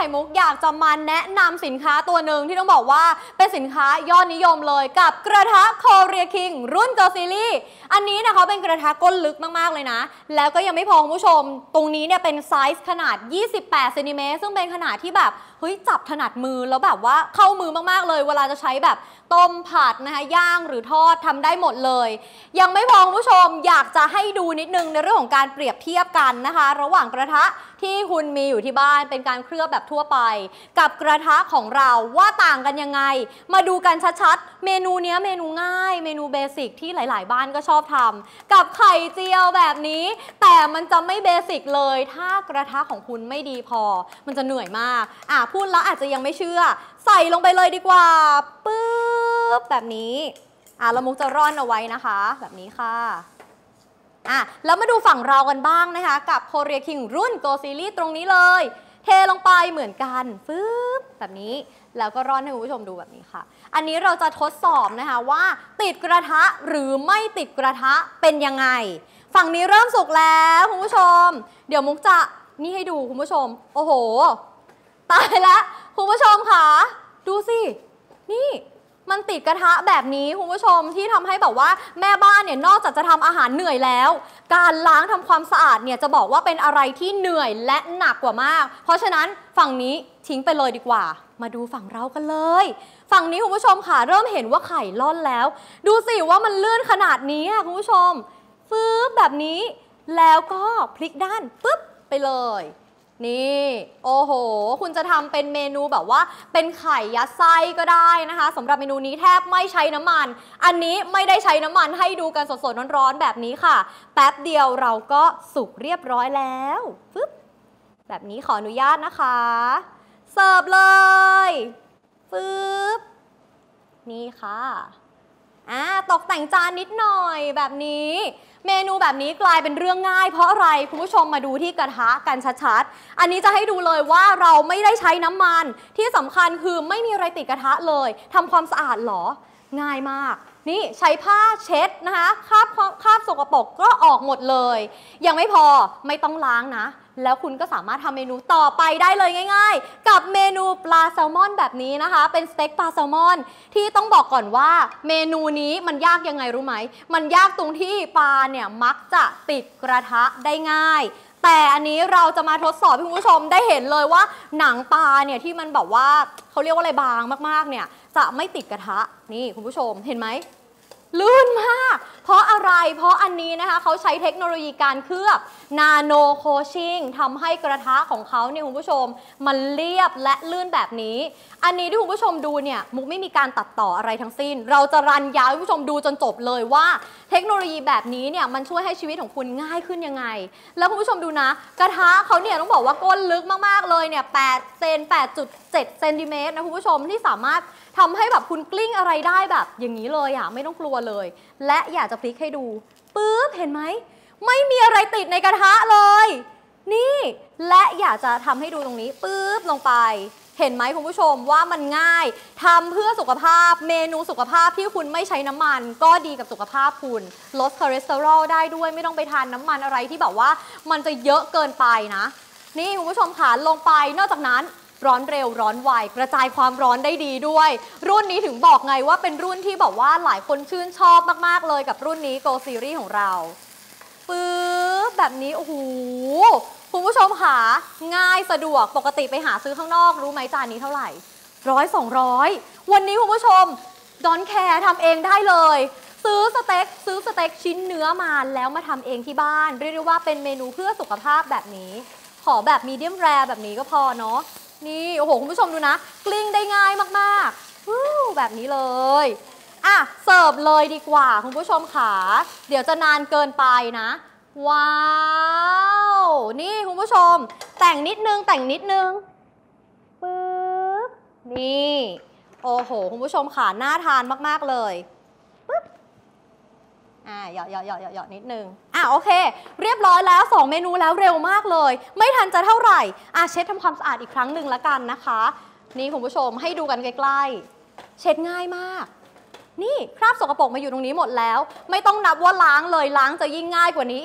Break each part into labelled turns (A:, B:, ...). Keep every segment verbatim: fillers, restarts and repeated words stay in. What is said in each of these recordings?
A: มุกอยากจะมาแนะนำสินค้าตัวหนึ่งที่ต้องบอกว่าเป็นสินค้ายอดนิยมเลยกับกระทะ Korea King รุ่น Go Series อันนี้นะคะเป็นกระทะก้นลึกมากๆเลยนะแล้วก็ยังไม่พอคุณผู้ชมตรงนี้เนี่ยเป็นไซส์ขนาดยี่สิบแปดเซนติเมตรซึ่งเป็นขนาดที่แบบเฮ้ยจับถนัดมือแล้วแบบว่าเข้ามือมากๆเลยเวลาจะใช้แบบต้มผัดนะคะย่างหรือทอดทำได้หมดเลยยังไม่พอคุณผู้ชมอยากจะให้ดูนิดนึงในเรื่องของการเปรียบเทียบกันนะคะระหว่างกระทะที่คุณมีอยู่ที่บ้านเป็นการเคลือบแบบทั่วไปกับกระทะของเราว่าต่างกันยังไงมาดูกันชัดๆเมนูนี้เมนูง่ายเมนูเบสิกที่หลายๆบ้านก็ชอบทำกับไข่เจียวแบบนี้แต่มันจะไม่เบสิกเลยถ้ากระทะของคุณไม่ดีพอมันจะเหนื่อยมากอ่ะพูดแล้วอาจจะยังไม่เชื่อใส่ลงไปเลยดีกว่าปึ๊บแบบนี้อ่ะแล้วมุกจะร่อนเอาไว้นะคะแบบนี้ค่ะอ่ะแล้วมาดูฝั่งเรากันบ้างนะคะกับ Korea King รุ่น Go Series ตรงนี้เลยเทลงไปเหมือนกันฟึบแบบนี้แล้วก็ร่อนให้คุณผู้ชมดูแบบนี้ค่ะอันนี้เราจะทดสอบนะคะว่าติดกระทะหรือไม่ติดกระทะเป็นยังไงฝั่งนี้เริ่มสุกแล้วคุณผู้ชมเดี๋ยวมุกจะนี่ให้ดูคุณผู้ชมโอ้โหตายแล้วคุณผู้ชมค่ะดูสินี่มันติดกระทะแบบนี้คุณผู้ชมที่ทำให้แบบว่าแม่บ้านเนี่ยนอกจากจะทำอาหารเหนื่อยแล้วการล้างทำความสะอาดเนี่ยจะบอกว่าเป็นอะไรที่เหนื่อยและหนักกว่ามากเพราะฉะนั้นฝั่งนี้ทิ้งไปเลยดีกว่ามาดูฝั่งเรากันเลยฝั่งนี้คุณผู้ชมค่ะเริ่มเห็นว่าไข่ล่อนแล้วดูสิว่ามันลื่นขนาดนี้คุณผู้ชมฟืบแบบนี้แล้วก็พลิกด้านปึ๊บไปเลยนี่โอ้โหคุณจะทำเป็นเมนูแบบว่าเป็นไข่ยัดไส้ก็ได้นะคะสำหรับเมนูนี้แทบไม่ใช้น้ำมันอันนี้ไม่ได้ใช้น้ำมันให้ดูกันสดๆร้อนๆแบบนี้ค่ะแป๊บเดียวเราก็สุกเรียบร้อยแล้วปึ๊บแบบนี้ขออนุญาตนะคะเสิร์ฟเลยปึ๊บนี่ค่ะอ่าตกแต่งจานนิดหน่อยแบบนี้เมนูแบบนี้กลายเป็นเรื่องง่ายเพราะอะไรคุณผู้ชมมาดูที่กระทะกันชัดๆอันนี้จะให้ดูเลยว่าเราไม่ได้ใช้น้ำมันที่สำคัญคือไม่มีอะไรติดกระทะเลยทำความสะอาดหรอง่ายมากนี่ใช้ผ้าเช็ดนะคะคราบคราบสกปรกก็ออกหมดเลยยังไม่พอไม่ต้องล้างนะแล้วคุณก็สามารถทำเมนูต่อไปได้เลยง่ายๆกับเมนูปลาแซลมอนแบบนี้นะคะเป็นสเต็กปลาแซลมอนที่ต้องบอกก่อนว่าเมนูนี้มันยากยังไงรู้ไหมมันยากตรงที่ปลาเนี่ยมักจะติดกระทะได้ง่ายแต่อันนี้เราจะมาทดสอบให้คุณผู้ชมได้เห็นเลยว่าหนังปลาเนี่ยที่มันแบบว่าเขาเรียกว่าอะไรบางมากๆเนี่ยจะไม่ติดกระทะนี่คุณผู้ชมเห็นไหมลื่นมากเพราะอะไรเพราะอันนี้นะคะเขาใช้เทคโนโลยีการเคลือบนาโนโคชชิ่งทำให้กระทะของเขาเนี่ยคุณผู้ชมมันเรียบและลื่นแบบนี้อันนี้ที่คุณผู้ชมดูเนี่ยมุกไม่มีการตัดต่ออะไรทั้งสิ้นเราจะรันยาวให้คุณผู้ชมดูจนจบเลยว่าเทคโนโลยีแบบนี้เนี่ยมันช่วยให้ชีวิตของคุณง่ายขึ้นยังไงแล้วคุณผู้ชมดูนะกระทะเขาเนี่ยต้องบอกว่าก้นลึกมากๆเลยเนี่ยแปดเซน แปดจุดเจ็ดเซนติเมตรนะคุณผู้ชมที่สามารถทำให้แบบคุณกลิ้งอะไรได้แบบอย่างนี้เลยอ่ะไม่ต้องกลัวเลยและอยากจะพลิกให้ดูปึ๊บเห็นไหมไม่มีอะไรติดในกระทะเลยนี่และอยากจะทำให้ดูตรงนี้ปึ๊บลงไปเห็นไหมคุณผู้ชมว่ามันง่ายทำเพื่อสุขภาพเมนูสุขภาพที่คุณไม่ใช้น้ำมันก็ดีกับสุขภาพคุณลดคอเลสเตอรอลได้ด้วยไม่ต้องไปทานน้ำมันอะไรที่แบบว่ามันจะเยอะเกินไปนะนี่คุณผู้ชมค่ะลงไปนอกจากนั้นร้อนเร็วร้อนไวกระจายความร้อนได้ดีด้วยรุ่นนี้ถึงบอกไงว่าเป็นรุ่นที่บอกว่าหลายคนชื่นชอบมากๆเลยกับรุ่นนี้ Go Series ของเราปึ๊บแบบนี้โอ้โหคุณผู้ชมค่ะง่ายสะดวกปกติไปหาซื้อข้างนอกรู้ไหมจานนี้เท่าไหร่ร้อยสองร้อยวันนี้คุณผู้ชมดอนแคร์ทำเองได้เลยซื้อสเต็กซื้อสเต็กชิ้นเนื้อมาแล้วมาทำเองที่บ้านเรียกได้ว่าเป็นเมนูเพื่อสุขภาพแบบนี้ขอแบบมีเดียมแรร์แบบนี้ก็พอเนาะนี่โอ้โหคุณผู้ชมดูนะกลิ้งได้ง่ายมากๆวู้แบบนี้เลยอ่ะเสิร์ฟเลยดีกว่าคุณผู้ชมค่ะเดี๋ยวจะนานเกินไปนะว้าวนี่คุณผู้ชมแต่งนิดนึงแต่งนิดนึงปึ๊บนี่โอ้โหคุณผู้ชมค่ะน่าทานมากๆเลยปึ๊บอ่าหยอดหยอดหยอดหยอดนิดนึงอ่ะโอเคเรียบร้อยแล้วสองเมนูแล้วเร็วมากเลยไม่ทันจะเท่าไหร่อ่ะเช็ดทำความสะอาดอีกครั้งหนึ่งละกันนะคะนี่คุณผู้ชมให้ดูกันใกล้ๆเช็ดง่ายมากนี่คราบสกปรกมาอยู่ตรงนี้หมดแล้วไม่ต้องนับว่าล้างเลยล้างจะยิ่งง่ายกว่านี้อีก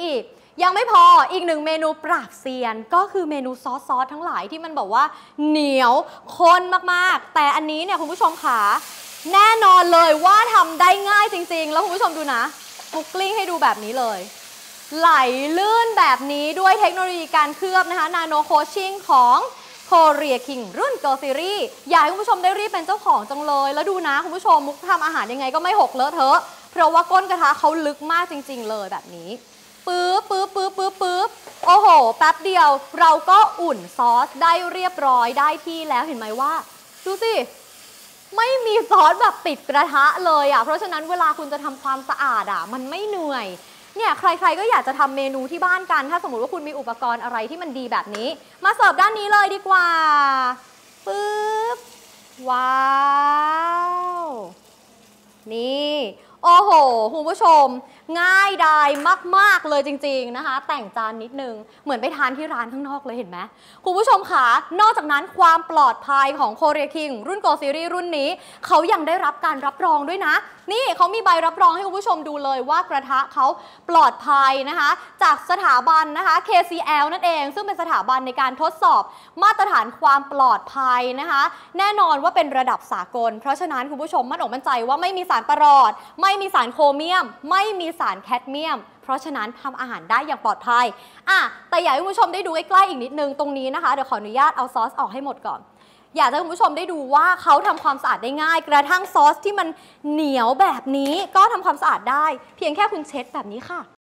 A: ยังไม่พออีกหนึ่งเมนูปราบเซียนก็คือเมนูซอสซอสทั้งหลายที่มันบอกว่าเหนียวข้นมากๆแต่อันนี้เนี่ยคุณผู้ชมขาแน่นอนเลยว่าทำได้ง่ายจริงๆแล้วคุณผู้ชมดูนะมุกกลิ้งให้ดูแบบนี้เลยไหลลื่นแบบนี้ด้วยเทคโนโลยีการเคลือบนะคะนาโนโคชชิ่งของKorea King รุ่น Go Series อยากให้คุณผู้ชมได้รีบเป็นเจ้าของจังเลยแล้วดูนะคุณผู้ชมมุกทำอาหารยังไงก็ไม่หกเลอะเทอะเพราะว่าก้นกระทะเขาลึกมากจริงๆเลยแบบนี้ปื๊บปื๊บปื๊บปื๊บปื๊บโอ้โหแป๊บเดียวเราก็อุ่นซอสได้เรียบร้อยได้ที่แล้วเห็นไหมว่าดูสิไม่มีซอสแบบติดกระทะเลยอ่ะเพราะฉะนั้นเวลาคุณจะทำความสะอาดอ่ะมันไม่เหนื่อยเนี่ยใครๆก็อยากจะทำเมนูที่บ้านกันถ้าสมมติว่าคุณมีอุปกรณ์อะไรที่มันดีแบบนี้มาเสิร์ฟด้านนี้เลยดีกว่าปึ๊บว้าวนี่โอ้โหคุณผู้ชมง่ายดายมากๆเลยจริงๆนะคะแต่งจานนิดนึงเหมือนไปทานที่ร้านข้างนอกเลยเห็นไหมคุณผู้ชมคะนอกจากนั้นความปลอดภัยของ Korea King รุ่น Go Series รุ่นนี้เขายังได้รับการรับรองด้วยนะนี่เขามีใบรับรองให้คุณผู้ชมดูเลยว่ากระทะเขาปลอดภัยนะคะจากสถาบันนะคะ เค ซี แอล นั่นเองซึ่งเป็นสถาบันในการทดสอบมาตรฐานความปลอดภัยนะคะแน่นอนว่าเป็นระดับสากลเพราะฉะนั้นคุณผู้ชมมั่นอกมั่นใจว่าไม่มีสารประหลอดไม่มีสารโครเมียมไม่มีสารแคดเมียมเพราะฉะนั้นทำอาหารได้อย่างปลอดภัยอ่ะแต่อยากให้คุณผู้ชมได้ดูใกล้ๆอีกนิดนึงตรงนี้นะคะเดี๋ยวขออนุญาตเอาซอสออกให้หมดก่อนอยากให้คุณผู้ชมได้ดูว่าเขาทำความสะอาดได้ง่ายกระทั่งซอสที่มันเหนียวแบบนี้ก็ทำความสะอาดได้เพียงแค่คุณเช็ดแบบนี้ค่ะ